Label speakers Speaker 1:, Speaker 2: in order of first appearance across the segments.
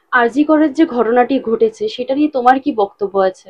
Speaker 1: আরজি করের যে ঘটনাটি ঘটেছে সেটা নিয়ে তোমার কি বক্তব্য আছে?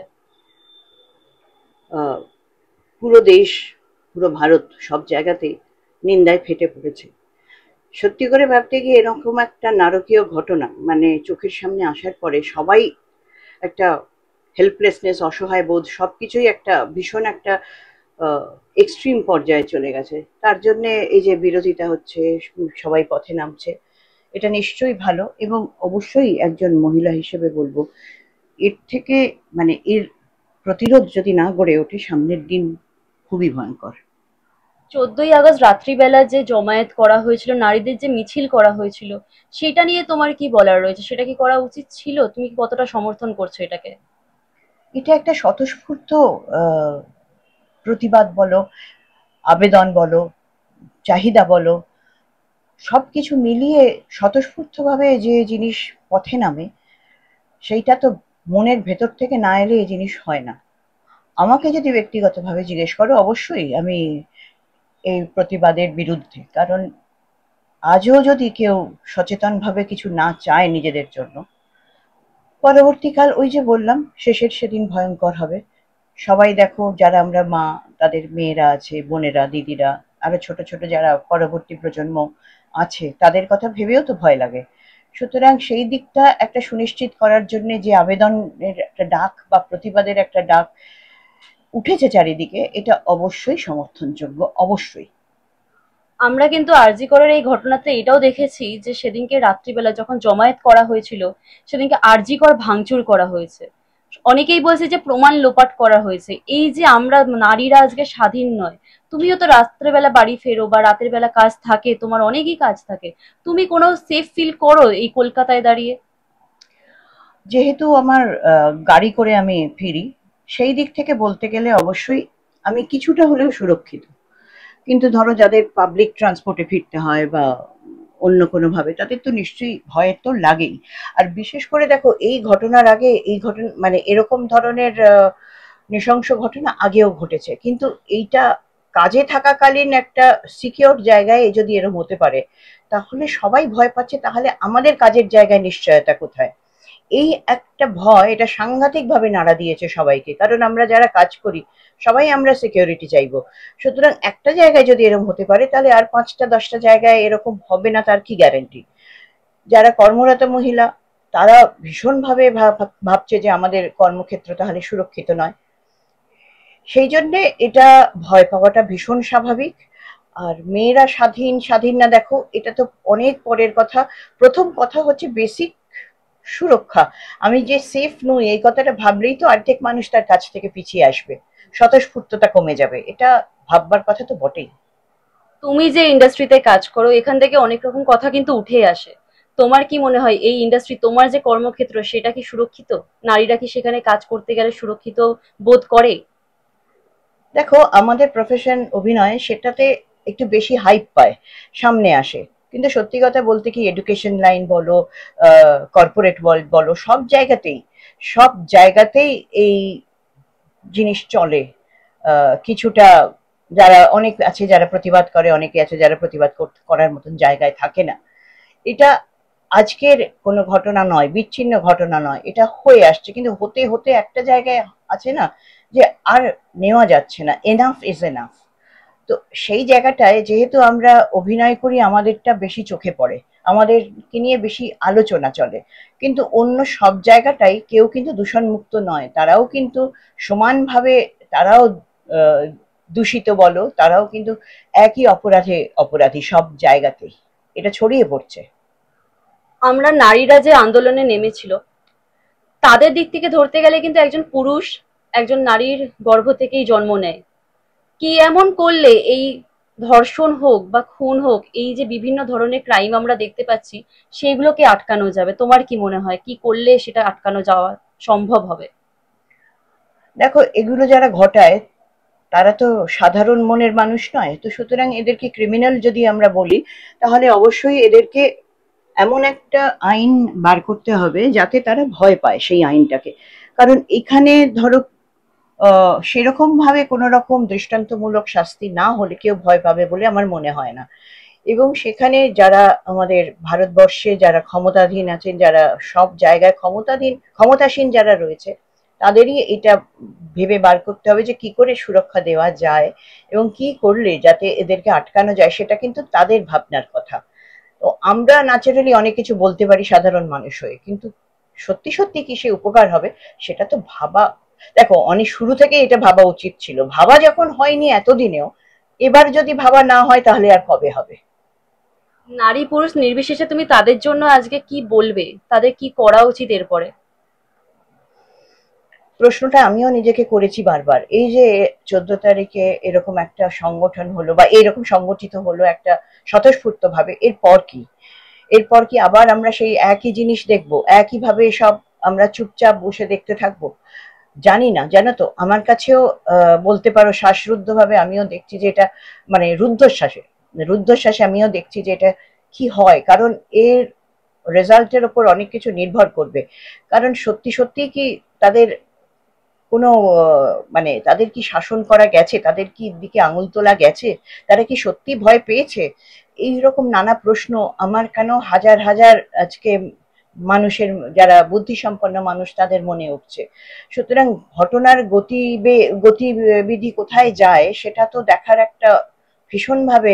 Speaker 2: আহ, পুরো দেশ, পুরো ভারত সব জায়গাতেই নিন্দায় ফেটে পড়েছে। সত্যি করে ভাবতে গিয়ে এরকম একটা নারকীয় ঘটনা মানে চোখের সামনে আসার পরে সবাই একটা হেল্পলেসনেস, অসহায় বোধ সবকিছুই একটা ভীষণ একটা এক্সট্রিম পর্যায়ে চলে গেছে। তার জন্য এই যে বিরোধিতা হচ্ছে, সবাই পথে নামছে, এটা নিশ্চয়ই ভালো। এবং অবশ্যই একজন মহিলা হিসেবে বলবো, এর থেকে মানে এর প্রতিরোধ যদি না গড়ে ওঠে সামনের দিন খুবই ভয়ঙ্কর।
Speaker 1: 14ই আগস্ট রাত্রিবেলা যে জমায়েত করা হয়েছিল, নারীদের যে মিছিল করা হয়েছিল, সেটা নিয়ে তোমার কি বলার রয়েছে? সেটা কি করা উচিত ছিল? তুমি কতটা সমর্থন করছো এটাকে?
Speaker 2: এটা একটা স্বতঃস্ফূর্ত আহ, প্রতিবাদ বলো, আবেদন বলো, চাহিদা বলো, সবকিছু মিলিয়ে স্বতঃস্ফূর্তভাবে যে জিনিস পথে নামে, সেইটা তো মনের ভেতর থেকে না এলে এই জিনিস হয় না। আমাকে যদি ব্যক্তিগতভাবে জিজ্ঞেস করো, অবশ্যই আমি এই প্রতিবাদের বিরুদ্ধে। কারণ আজও যদি কেউ সচেতনভাবে কিছু না চায় নিজেদের জন্য, পরবর্তীকাল ওই যে বললাম, শেষের সেদিন ভয়ঙ্কর হবে। সবাই দেখো, যারা আমরা মা, তাদের মেয়েরা আছে, বোনেরা, দিদিরা, আরো ছোট ছোট যারা পরবর্তী প্রজন্ম আছে, তাদের কথা ভেবেও তো ভয় লাগে। সুতরাং সেই দিকটা একটা সুনিশ্চিত করার জন্য যে আবেদনের একটা ডাক বা প্রতিবাদের একটা ডাক উঠেছে চারিদিকে, এটা অবশ্যই সমর্থনযোগ্য, অবশ্যই।
Speaker 1: আমরা কিন্তু আরজি করের এই ঘটনাতে এটাও দেখেছি যে সেদিনকে রাত্রিবেলা যখন জমায়েত করা হয়েছিল, সেদিনকে আরজি কর ভাঙচুর করা হয়েছে। অনেকেই বলছে যে প্রমাণ লোপাট করা হয়েছে। এই যে আমরা নারীরা আজকে স্বাধীন নয়, তুমিও তো রাত্রেবেলা বাড়ি ফেরো বা রাতের বেলা কাজ থাকে, তোমার অনেকই কাজ থাকে, তুমি কোনো সেফ ফিল করো এই কলকাতায় দাঁড়িয়ে?
Speaker 2: যেহেতু আমার গাড়ি করে আমি ফিরি, সেই দিক থেকে বলতে গেলে অবশ্যই আমি কিছুটা হলেও সুরক্ষিত। কিন্তু ধরো যাদের পাবলিক ট্রান্সপোর্টে ফিরতে হয় বা অন্য কোনোভাবে, তাদের তো নিশ্চয়ই ভয় তো লাগেই। আর বিশেষ করে দেখো, এই ঘটনার আগে এই ঘটনা মানে এরকম ধরনের নৃশংস ঘটনা আগেও ঘটেছে, কিন্তু এইটা কাজে থাকাকালীন একটা সিকিউর জায়গায় যদি এরকম হতে পারে, তাহলে সবাই ভয় পাচ্ছে, তাহলে আমাদের কাজের জায়গায় নিশ্চয়তা কোথায়? এই একটা ভয়, এটা সাংঘাতিক ভাবে নাড়া দিয়েছে সবাইকে। কারণ আমরা যারা কাজ করি, সবাই আমরা সিকিউরিটি চাইবো। সুতরাং একটা জায়গায় যদি এরকম হতে পারে, তাহলে আর 5টা 10টা জায়গায় এরকম হবে না, তার কি গ্যারেন্টি? যারা কর্মরত মহিলা, তারা ভীষণভাবে ভাবছে যে আমাদের কর্মক্ষেত্র তাহলে সুরক্ষিত নয়। সেই জন্য এটা ভয় পাওয়াটা ভীষণ স্বাভাবিক। আর মেয়েরা স্বাধীন স্বাধীন না, দেখো এটা তো অনেক পরের কথা। প্রথম কথা হচ্ছে বেসিক সুরক্ষা। আমি যে সেফ নই এই কথাটা ভাবলেই তো অর্ধেক মানুষ তার কাছ থেকে পিছিয়ে আসবে, স্বতঃস্ফূর্ততা কমে যাবে, এটা ভাববার কথা তো বটেই।
Speaker 1: তুমি যে ইন্ডাস্ট্রিতে কাজ করো, এখান থেকে অনেক রকম কথা কিন্তু উঠে আসে। তোমার কি মনে হয় এই ইন্ডাস্ট্রি, তোমার যে কর্মক্ষেত্র, সেটা কি সুরক্ষিত? নারীরা কি সেখানে কাজ করতে গেলে সুরক্ষিত বোধ করে?
Speaker 2: দেখো, আমাদের প্রফেশন অভিনয়, সেটাতে একটু বেশি হাইপ পায়, সামনে আসে। কিন্তু সত্যি কথা বলতে কি, এডুকেশন লাইন বলো, কর্পোরেট ওয়ার্ল্ড বলো, সব জায়গাতেই এই জিনিস চলে। কিছুটা যারা অনেক আছে যারা প্রতিবাদ করে, অনেকে আছে যারা প্রতিবাদ করার মতন জায়গায় থাকে না। এটা আজকের কোনো ঘটনা নয়, বিচ্ছিন্ন ঘটনা নয়, এটা হয়ে আসছে। কিন্তু হতে হতে একটা জায়গায় আছে না, যে আর নেওয়া যাচ্ছে না, এনাফ ইজ এনাফ। তো সেই জায়গাটায় যেহেতু আমরা অভিনয় করি, আমাদেরটা বেশি চোখে পড়ে, আমাদেরকে নিয়ে বেশি আলোচনা চলে। কিন্তু অন্য সব জায়গাটাই কেউ কিন্তু দূষণমুক্ত নয়, তারাও কিন্তু সমানভাবে, তারাও আহ, দূষিত বলো, তারাও কিন্তু একই অপরাধে অপরাধী সব জায়গাতেই। এটা ছড়িয়ে পড়ছে।
Speaker 1: আমরা নারীরা যে আন্দোলনে নেমেছিল, তাদের দিক থেকে ধরতে গেলে কিন্তু একজন পুরুষ একজন নারীর গর্ভ থেকেই জন্ম নেয়। কি এমন করলে এই ধর্ষণ হোক বা খুন হোক, এই যে বিভিন্ন ধরনের ক্রাইম আমরা দেখতে পাচ্ছি, সেগুলোকে আটকানো যাবে? তোমার কি মনে হয় কি করলে সেটা আটকানো যাওয়া সম্ভব হবে?
Speaker 2: দেখো, এগুলো যারা ঘটায়, তারা তো সাধারণ মনের মানুষ নয়, তো সুতরাং এদেরকে ক্রিমিনাল যদি আমরা বলি, তাহলে অবশ্যই এদেরকে এমন একটা আইন বার করতে হবে যাতে তারা ভয় পায় সেই আইনটাকে। কারণ এখানে ধরো সেরকম ভাবে কোনো রকম দৃষ্টান্তমূলক শাস্তি না হলে কেউ ভয় পাবে বলে আমার মনে হয় না। এবং সেখানে যারা আমাদের ভারতবর্ষে যারা ক্ষমতাধীন আছেন, যারা সব জায়গায় ক্ষমতাসীন যারা রয়েছে, তাদেরই এটা ভেবে বার করতে হবে যে কি করে সুরক্ষা দেওয়া যায় এবং কি করলে যাতে এদেরকে আটকানো যায়, সেটা কিন্তু তাদের ভাবনার কথা। তো আমরা ন্যাচারালি অনেক কিছু বলতে পারি সাধারণ মানুষ হয়ে, কিন্তু সত্যি সত্যি কি সে উপকার হবে সেটা তো ভাবা, দেখো অনেক শুরু থেকে এটা ভাবা উচিত ছিল, ভাবা যখন হয়নি এতদিনেও, এবার যদি ভাবা না হয় তাহলে আর কবে হবে?
Speaker 1: নারী পুরুষ নির্বিশেষে তুমি তাদের জন্য আজকে কি বলবে, তাদের কি করা উচিত এরপরে?
Speaker 2: প্রশ্নটা আমিও নিজেকে করেছি বারবার। এই যে 14 তারিখে এরকম একটা সংগঠন হলো বা এরকম সংগঠিত হলো একটা স্বতঃস্ফূর্ত ভাবে, এরপর কি? এরপর কি আবার আমরা সেই একই জিনিস দেখবো, একইভাবে সব আমরা চুপচাপ বসে দেখতে থাকবো? জানি না, জানো তো, আমার কাছেও বলতে পারো শ্বাসরুদ্ধ ভাবে আমিও দেখছি যে এটা, মানে রুদ্ধশ্বাসে আমিও দেখছি যে এটা কি হয়, কারণ এর রেজাল্টের ওপর অনেক কিছু নির্ভর করবে। কারণ সত্যি সত্যি কি তাদের কোনো মানে তাদের কি শাসন করা গেছে, তাদের কি দিকে আঙুল তোলা গেছে, তারা কি সত্যি ভয় পেয়েছে? এইরকম নানা প্রশ্ন আমার কেন হাজার হাজার আজকে মানুষের, যারা বুদ্ধিসম্পন্ন মানুষ, তাদের মনে উঠছে। সুতরাং ঘটনার গতিবিধি কোথায় যায় সেটা তো দেখার একটা ভীষণভাবে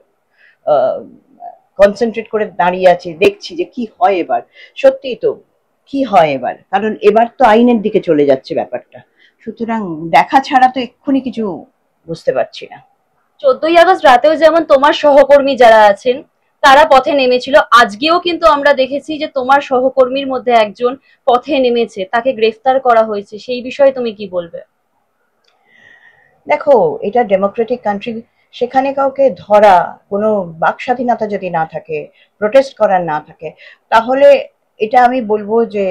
Speaker 2: কনসেন্ট্রেট করে দাঁড়িয়ে আছি, দেখছি যে কি হয় এবার। সত্যিই তো, কি হয় এবার, কারণ এবার তো আইনের দিকে চলে যাচ্ছে ব্যাপারটা। সুতরাং দেখা ছাড়া তো এক্ষুনি কিছু বুঝতে পারছি না।
Speaker 1: 14ই আগস্ট রাতেও যেমন তোমার সহকর্মী যারা আছেন তারা পথে নেমেছিল, আজকেও কিন্তু আমরা দেখেছি যে তোমার সহকর্মীর মধ্যে একজন পথে নেমেছে, তাকে গ্রেফতার করা হয়েছে, সেই বিষয়ে তুমি কি বলবে?
Speaker 2: দেখো, এটা ডেমোক্রেটিক কান্ট্রি, সেখানে কাউকে ধরা, কোনো বাক স্বাধীনতা যদি না থাকে, প্রোটেস্ট করার না থাকে, তাহলে এটা আমি বলবো যে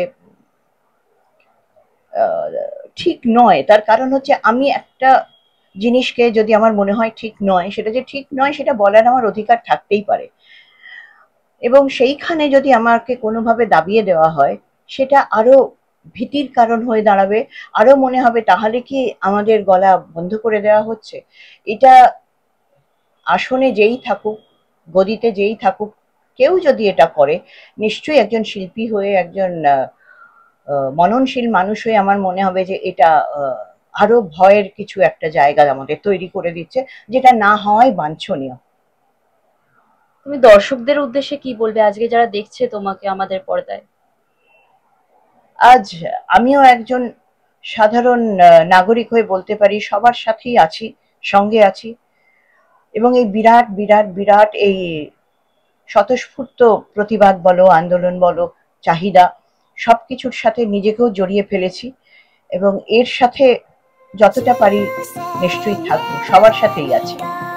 Speaker 2: ঠিক নয়। তার কারণ হচ্ছে আমি একটা জিনিসকে যদি আমার মনে হয় ঠিক নয়, সেটা যে ঠিক নয় সেটা বলার আমার অধিকার থাকতেই পারে। এবং সেইখানে যদি আমাকে কোনোভাবে দাবিয়ে দেওয়া হয়, সেটা আরো ভীতির কারণ হয়ে দাঁড়াবে। আরো মনে হবে তাহলে কি আমাদের গলা বন্ধ করে দেওয়া হচ্ছে? এটা আসনে যেই থাকুক, গদিতে যেই থাকুক, কেউ যদি এটা করে, নিশ্চয়ই একজন শিল্পী হয়ে, একজন মননশীল মানুষ হয়ে আমার মনে হবে যে এটা আরো ভয়ের কিছু একটা জায়গা আমাদের তৈরি করে দিচ্ছে, যেটা না হওয়াই বাঞ্ছনীয়।
Speaker 1: তুমি দর্শকদের উদ্দেশ্যে কি বলবে আজকে যারা দেখছে তোমাকে আমাদের পর্দায়?
Speaker 2: আজ আমিও একজন সাধারণ নাগরিক হয়ে বলতে পারি সবার সাথেই আছি, সঙ্গে আছি। এবং এই বিরাট বিরাট বিরাট এই স্বতঃস্ফূর্ত প্রতিবাদ বলো, আন্দোলন বলো, চাহিদা, সবকিছুর সাথে নিজেকেও জড়িয়ে ফেলেছি। এবং এর সাথে যতটা পারি নিশ্চয়ই থাকবো, সবার সাথেই আছি।